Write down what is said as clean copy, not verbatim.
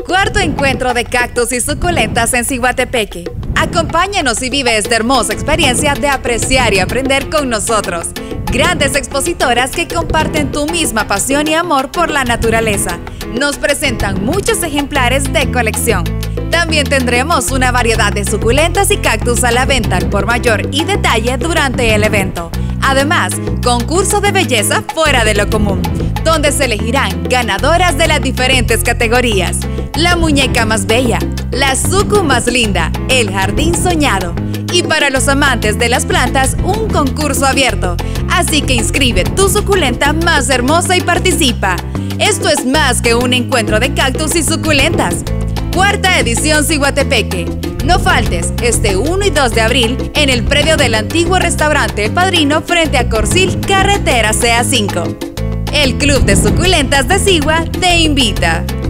Cuarto encuentro de cactus y suculentas en Ciguatepeque. Acompáñanos y vive esta hermosa experiencia de apreciar y aprender con nosotros. Grandes expositoras que comparten tu misma pasión y amor por la naturaleza. Nos presentan muchos ejemplares de colección. También tendremos una variedad de suculentas y cactus a la venta al por mayor y detalle durante el evento. Además, concurso de belleza fuera de lo común, donde se elegirán ganadoras de las diferentes categorías. La muñeca más bella, la sucu más linda, el jardín soñado. Y para los amantes de las plantas, un concurso abierto. Así que inscribe tu suculenta más hermosa y participa. Esto es más que un encuentro de cactus y suculentas. Cuarta edición Ciguatepeque. No faltes este 1 y 2 de abril en el predio del antiguo restaurante El Padrino frente a Corcil, carretera CA5. El Club de Suculentas de Sigua te invita.